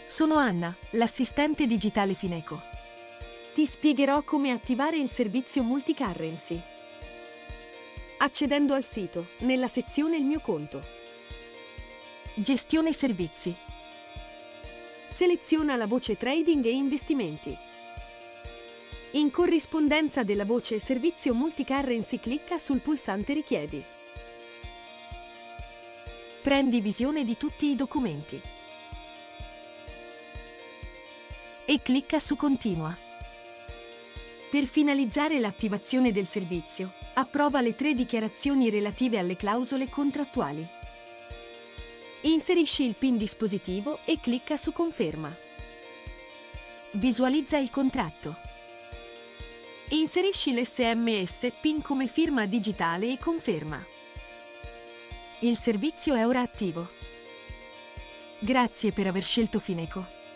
Sono Anna, l'assistente digitale Fineco. Ti spiegherò come attivare il servizio multicurrency. Accedendo al sito, nella sezione Il mio conto. Gestione servizi. Seleziona la voce Trading e investimenti. In corrispondenza della voce Servizio multicurrency clicca sul pulsante Richiedi. Prendi visione di tutti i documenti. E clicca su Continua. Per finalizzare l'attivazione del servizio, approva le 3 dichiarazioni relative alle clausole contrattuali. Inserisci il PIN dispositivo e clicca su Conferma. Visualizza il contratto. Inserisci l'SMS PIN come firma digitale e conferma. Il servizio è ora attivo. Grazie per aver scelto Fineco.